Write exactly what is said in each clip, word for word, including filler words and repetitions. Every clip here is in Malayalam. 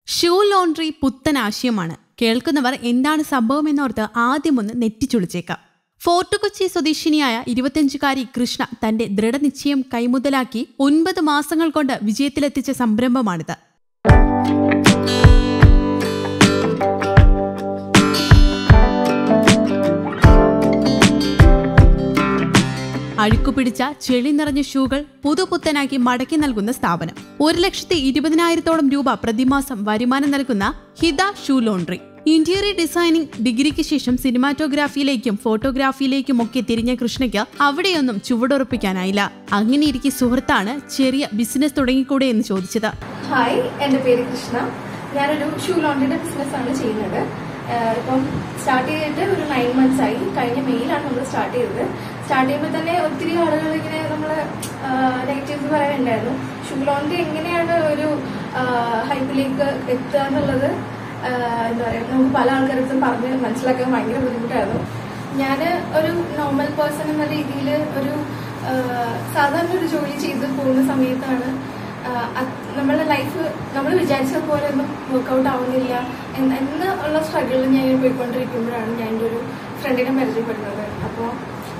ഷൂ ലോണ്ടറി പുത്തൻ ആശയമാണ്. കേൾക്കുന്നവർ എന്താണ് സംഭവമെന്നോർത്ത് ആദ്യമൊന്ന് നെറ്റിച്ചുളിച്ചേക്കാം. ഫോർട്ട് കൊച്ചി സ്വദേശിനിയായ ഇരുപത്തിയഞ്ചുകാരി കൃഷ്ണ തന്റെ ദൃഢനിശ്ചയം കൈമുതലാക്കി ഒൻപത് മാസങ്ങൾ കൊണ്ട് വിജയത്തിലെത്തിച്ച സംരംഭമാണിത്. അഴുക്കുപിടിച്ച ചെളി നിറഞ്ഞ ഷൂകൾ പുതുപുത്തനാക്കി മടക്കി നൽകുന്ന സ്ഥാപനം. ഒരു ലക്ഷത്തി ഇരുപതിനായിരത്തോളം രൂപ പ്രതിമാസം വരുമാനം നൽകുന്ന Hitha shoe laundry. Interior designing ഡിഗ്രിക്ക് ശേഷം സിനിമാറ്റോഗ്രാഫിയിലേക്കും ഫോട്ടോഗ്രാഫിയിലേക്കും ഒക്കെ തിരിഞ്ഞ കൃഷ്ണയ്ക്ക് അവിടെയൊന്നും ചുവടുറപ്പിക്കാനായില്ല. അങ്ങനെയിരിക്കെ സുഹൃത്താണ് ചെറിയ ബിസിനസ് തുടങ്ങിക്കൂടെ എന്ന് ചോദിച്ചത്. ഹായ്, എന്റെ പേര് കൃഷ്ണ. ഞാനൊരു ഷൂ ലോണ്ടറിയുടെ ബിസിനസ് ആണ് ചെയ്യുന്നത്. ഇപ്പം സ്റ്റാർട്ട് ചെയ്തിട്ട് ഒരു നയൻ മന്ത്സ് ആയി. കഴിഞ്ഞ മെയിലാണ് നമ്മൾ സ്റ്റാർട്ട് ചെയ്തത്. സ്റ്റാർട്ട് ചെയ്യുമ്പോൾ തന്നെ ഒത്തിരി ആളുകൾ ഇങ്ങനെ നമ്മൾ നെഗറ്റീവ്സ് പറയാനുണ്ടായിരുന്നു. ഷൂ ലോണ്ടറി എങ്ങനെയാണ് ഒരു ഹൈപ്പിലേക്ക് എത്തുക എന്നുള്ളത് എന്താ പറയുക, നമുക്ക് പല ആൾക്കാരും പറഞ്ഞ് മനസ്സിലാക്കാൻ ഭയങ്കര ബുദ്ധിമുട്ടായിരുന്നു. ഞാൻ ഒരു നോർമൽ പേഴ്സൺ എന്ന രീതിയിൽ ഒരു സാധാരണ ഒരു ജോലി ചെയ്ത് പോകുന്ന സമയത്താണ് നമ്മളുടെ ലൈഫ് നമ്മൾ വിചാരിച്ച പോലെ ഒന്നും വർക്കൗട്ട് ആവുന്നില്ല എന്ന് ഉള്ള സ്ട്രഗിളിൽ ഞാൻ പോയിക്കൊണ്ടിരിക്കുമ്പോഴാണ് ഞാൻ എൻ്റെ ഒരു ഫ്രണ്ടിനെ പരിചയപ്പെടുന്നത്. അപ്പോൾ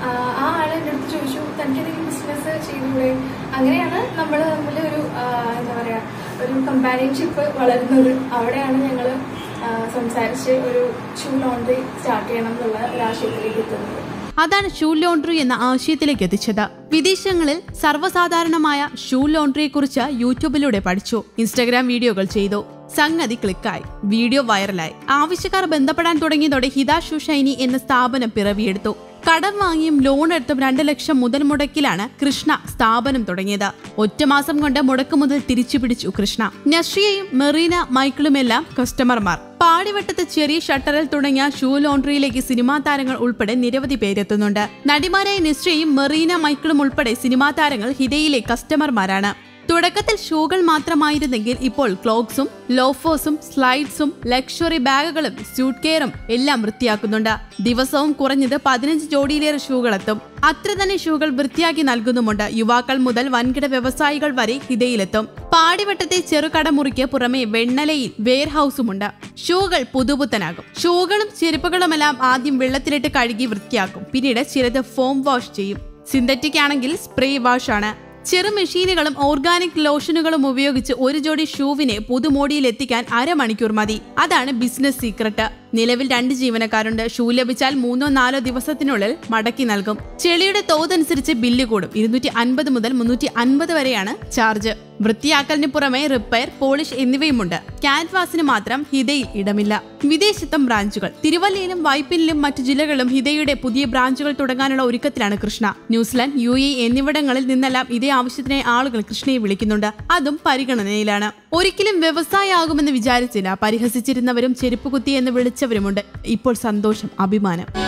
ആ ആൾ എൻ്റെ അടുത്ത് ചോദിച്ചു, തനിക്കെന്തെങ്കിലും ബിസിനസ് ചെയ്തുകൂടെ? അങ്ങനെയാണ് നമ്മൾ തമ്മിൽ ഒരു എന്താ പറയുക ഒരു കമ്പാനിയൻഷിപ്പ് വളരുന്നത്. അവിടെയാണ് ഞങ്ങൾ സംസാരിച്ച് ഒരു ഷൂ ലോണ്ടറി സ്റ്റാർട്ട് ചെയ്യണം എന്നുള്ള ഒരു ആശയത്തിലേക്ക് എത്തുന്നത്. അതാണ് ഷൂ ലോണ്ടറി എന്ന ആശയത്തിലേക്ക് എത്തിച്ചത്. വിദേശങ്ങളിൽ സർവ്വസാധാരണമായ ഷൂ ലോണ്ടറിയെ കുറിച്ച് യൂട്യൂബിലൂടെ പഠിച്ചു. ഇൻസ്റ്റഗ്രാം വീഡിയോകൾ ചെയ്തു. സംഗതി ക്ലിക്കായി, വീഡിയോ വൈറലായി. ആവശ്യക്കാർ ബന്ധപ്പെടാൻ തുടങ്ങിയതോടെ ഹിത ഷൂ ഷൈനി എന്ന സ്ഥാപനം പിറവിയെടുത്തു. കടം വാങ്ങിയും ലോൺ എടുത്തും രണ്ട് ലക്ഷം മുതൽ മുടക്കിലാണ് കൃഷ്ണ സ്ഥാപനം തുടങ്ങിയത്. ഒറ്റ മാസം കൊണ്ട് മുടക്ക് മുതൽ തിരിച്ചു പിടിച്ചു കൃഷ്ണ. നഷ്രിയയും മെറീന മൈക്കിളുമെല്ലാം കസ്റ്റമർമാർ. പാടിവട്ടത്ത് ചെറിയ ഷട്ടറിൽ തുടങ്ങിയ ഷൂ ലോണ്ടറിയിലേക്ക് സിനിമാ താരങ്ങൾ ഉൾപ്പെടെ നിരവധി പേരെത്തുന്നുണ്ട്. നടിമാരായ നസ്രിയയും മെറീന മൈക്കിളും ഉൾപ്പെടെ സിനിമാ താരങ്ങൾ ഹിതയിലെ കസ്റ്റമർമാരാണ്. തുടക്കത്തിൽ ഷൂകൾ മാത്രമായിരുന്നെങ്കിൽ ഇപ്പോൾ ക്ലോക്സും ലോഫേഴ്സും സ്ലൈഡ്സും ലക്ഷറി ബാഗുകളും സ്യൂട്ട് കെയറും എല്ലാം വൃത്തിയാക്കുന്നുണ്ട്. ദിവസവും കുറഞ്ഞത് പതിനഞ്ച് ജോഡിയിലേറെ ഷൂകളെത്തും. അത്ര തന്നെ ഷൂകൾ വൃത്തിയാക്കി നൽകുന്നുമുണ്ട്. യുവാക്കൾ മുതൽ വൻകിട വ്യവസായികൾ വരെ ഹിതയിലെത്തും. പാടിവട്ടത്തെ ചെറുകടമുറിക്ക് പുറമെ വെണ്ണലയിൽ വെയർ ഹൌസുമുണ്ട്. ഷൂകൾ പുതുപുത്തനാകും. ഷൂകളും ചെരുപ്പുകളുമെല്ലാം ആദ്യം വെള്ളത്തിലിട്ട് കഴുകി വൃത്തിയാക്കും. പിന്നീട് ചിലത് ഫോം വാഷ് ചെയ്യും. സിന്തറ്റിക് ആണെങ്കിൽ സ്പ്രേ വാഷ് ആണ്. ചെറു മെഷീനുകളും ഓർഗാനിക് ലോഷനുകളും ഉപയോഗിച്ച് ഒരു ജോഡി ഷൂവിനെ പുതുമോടിയിൽ എത്തിക്കാൻ അരമണിക്കൂർ മതി. അതാണ് ബിസിനസ് സീക്രട്ട്. നിലവിൽ രണ്ട് ജീവനക്കാരുണ്ട്. ഷൂ ലഭിച്ചാൽ മൂന്നോ നാലോ ദിവസത്തിനുള്ളിൽ മടക്കി നൽകും. ചെളിയുടെ തോതനുസരിച്ച് ബില്ല് കൂടും. ഇരുന്നൂറ്റി അൻപത് മുതൽ മുന്നൂറ്റി അൻപത് വരെയാണ് ചാർജ്. വൃത്തിയാക്കലിന് പുറമെ റിപ്പയർ, പോളിഷ് എന്നിവയുമുണ്ട്. ക്യാൻവാസിന് മാത്രം ഹിതയിൽ ഇടമില്ല. വിദേശത്തും ബ്രാഞ്ചുകൾ. തിരുവല്ലയിലും വൈപ്പിനിലും മറ്റു ജില്ലകളിലും ഹിതയുടെ പുതിയ ബ്രാഞ്ചുകൾ തുടങ്ങാനുള്ള ഒരുക്കത്തിലാണ് കൃഷ്ണ. ന്യൂസിലാൻഡ്, യു എ എന്നിവിടങ്ങളിൽ നിന്നെല്ലാം ഇതേ ആവശ്യത്തിനായി ആളുകൾ കൃഷ്ണയെ വിളിക്കുന്നുണ്ട്. അതും പരിഗണനയിലാണ്. ഒരിക്കലും വ്യവസായമാകുമെന്ന് വിചാരിച്ചില്ല. പരിഹസിച്ചിരുന്നവരും ചെരുപ്പ് കുത്തി എന്ന് വിളിച്ചവരുമുണ്ട്. ഇപ്പോൾ സന്തോഷം, അഭിമാനം.